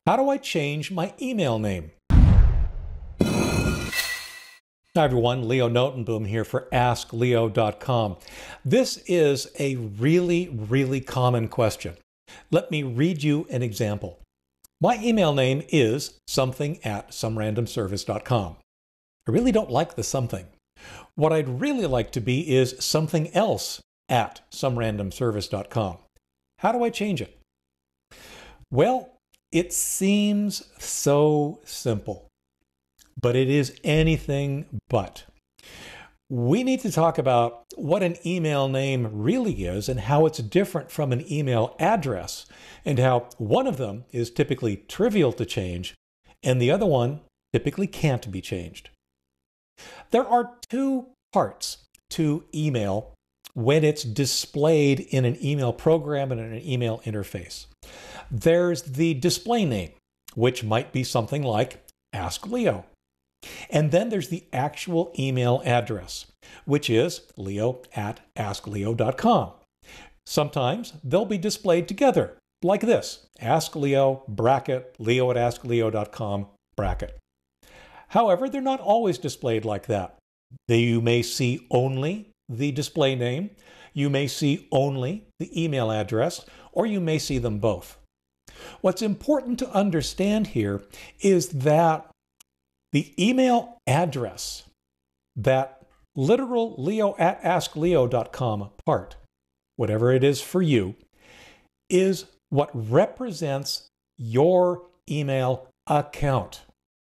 How do I change my email name? Hi everyone, Leo Notenboom here for askleo.com. This is a really common question. Let me read you an example. My email name is something@somerandomservice.com. I really don't like the something. What I'd really like to be is something else at somerandomservice.com. How do I change it? Well, it seems so simple, but it is anything but. We need to talk about what an email name really is and how it's different from an email address, and how one of them is typically trivial to change and the other one typically can't be changed. There are two parts to email when it's displayed in an email program and in an email interface. There's the display name, which might be something like Ask Leo. And then there's the actual email address, which is leo@askleo.com. Sometimes they'll be displayed together, like this: Ask Leo, bracket, leo@askleo.com, bracket. However, they're not always displayed like that. You may see only the display name, you may see only the email address, or you may see them both. What's important to understand here is that the email address, that literal leo@askleo.com part, whatever it is for you, is what represents your email account.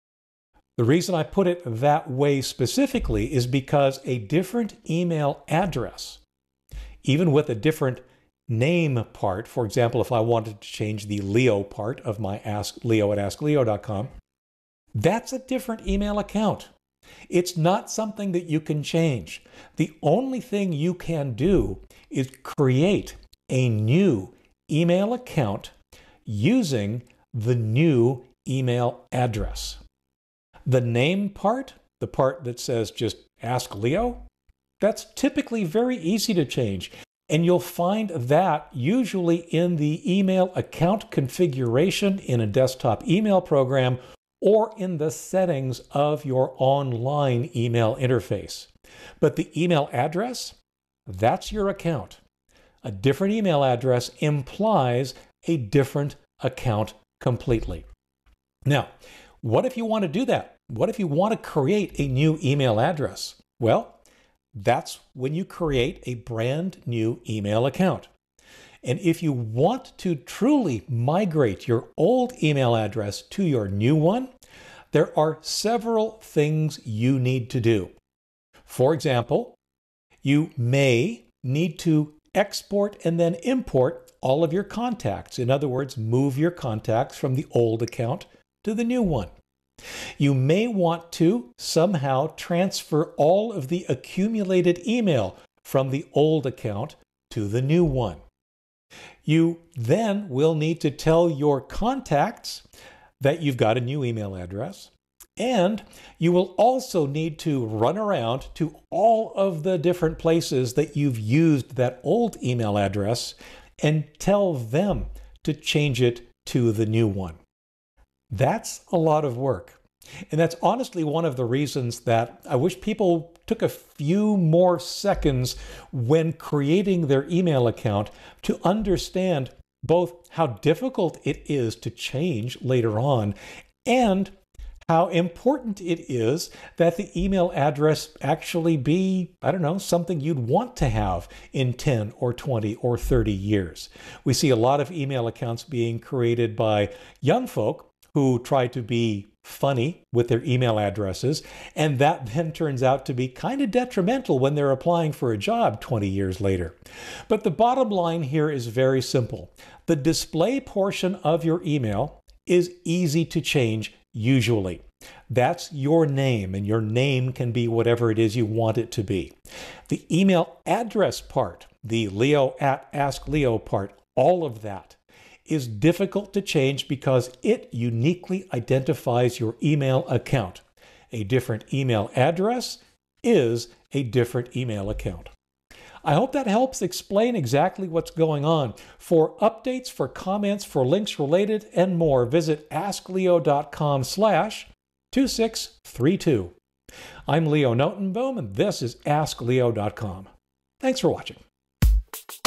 The reason I put it that way specifically is because a different email address, even with a different name part, for example, if I wanted to change the Leo part of my leo@askleo.com, that's a different email account. It's not something that you can change. The only thing you can do is create a new email account using the new email address. The name part, the part that says just Ask Leo, that's typically very easy to change. And you'll find that usually in the email account configuration in a desktop email program or in the settings of your online email interface. But the email address, that's your account. A different email address implies a different account completely. Now, what if you want to do that? What if you want to create a new email address? Well, that's when you create a brand new email account. And if you want to truly migrate your old email address to your new one, there are several things you need to do. For example, you may need to export and then import all of your contacts. In other words, move your contacts from the old account to the new one. You may want to somehow transfer all of the accumulated email from the old account to the new one. You then will need to tell your contacts that you've got a new email address, and you will also need to run around to all of the different places that you've used that old email address and tell them to change it to the new one. That's a lot of work. And that's honestly one of the reasons that I wish people took a few more seconds when creating their email account to understand both how difficult it is to change later on and how important it is that the email address actually be, I don't know, something you'd want to have in 10 or 20 or 30 years. We see a lot of email accounts being created by young folk who try to be funny with their email addresses, and that then turns out to be kind of detrimental when they're applying for a job 20 years later. But the bottom line here is very simple. The display portion of your email is easy to change usually. That's your name, and your name can be whatever it is you want it to be. The email address part, the leo@askleo part, all of that is difficult to change because it uniquely identifies your email account. A different email address is a different email account. I hope that helps explain exactly what's going on. For updates, for comments, for links related, and more, visit askleo.com/2632. I'm Leo Notenboom, and this is askleo.com. Thanks for watching.